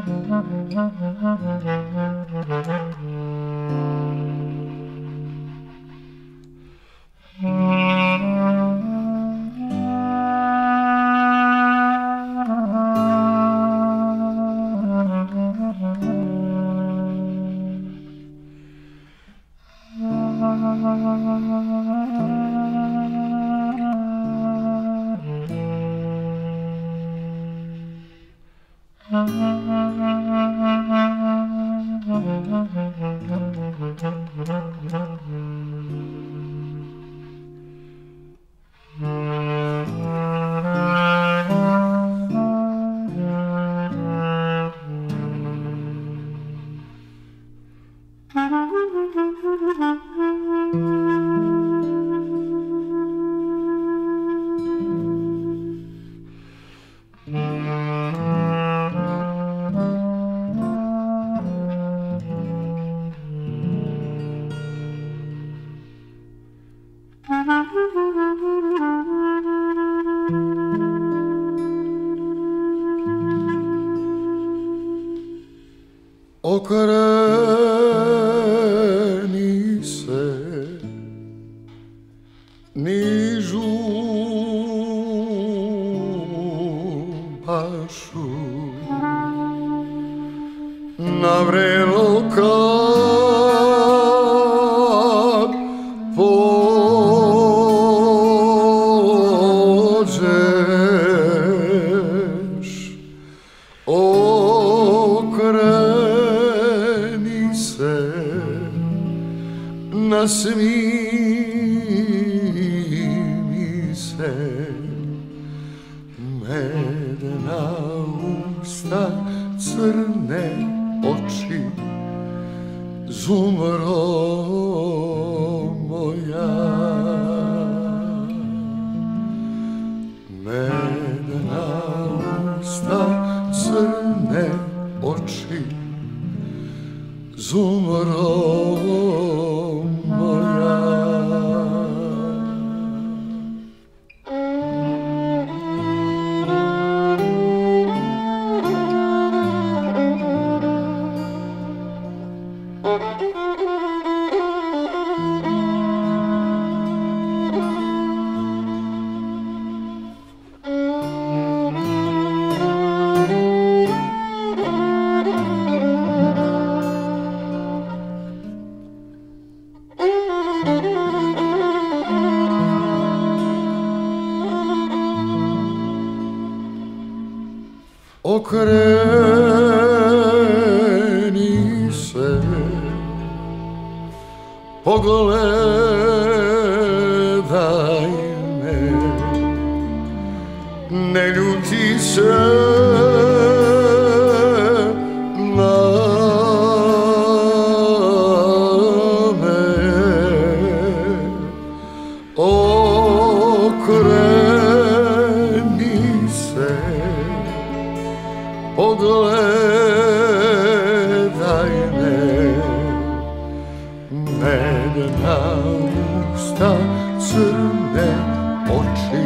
Okreni se nižu pašu na vrelo kad pođeš. Okreni se, nasmij mi se, medna usta, crne oči, zumro moja. Medna usta, crne oči, zumro moja. Okreni se, pogledaj me, ne ljuti se na me. Okreni se, pogledaj me, medna usta, crne oči,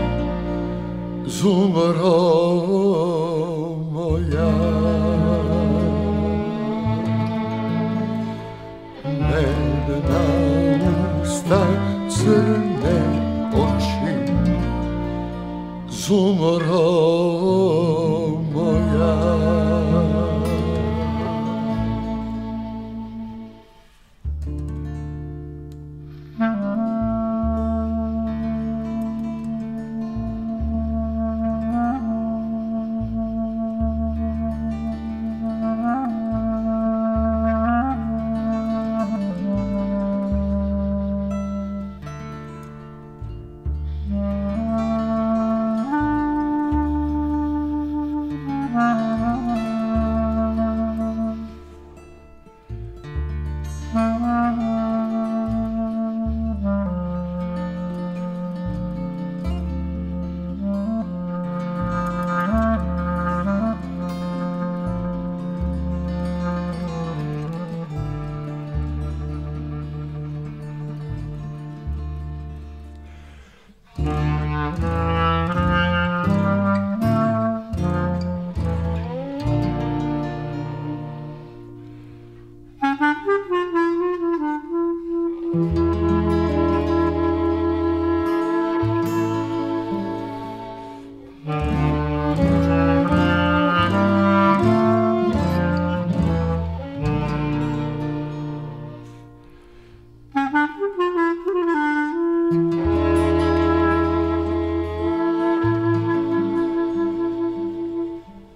zumro moja. Medna usta, crne oči, zumro moja.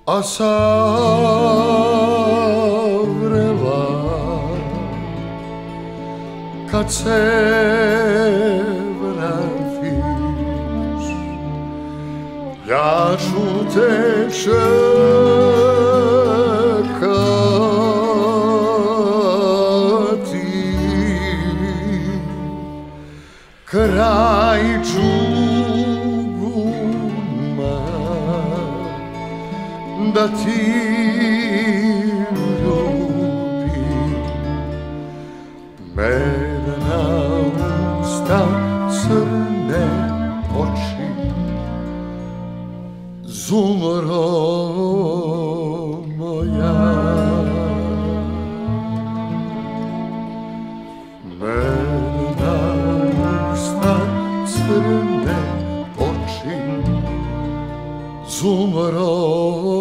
a savrela kad se vratiš, ja ću te čekati kraj džuguma da ti ljubim. Medena usta, crne oči, zumro moja. Medena usta, crne oči, zumro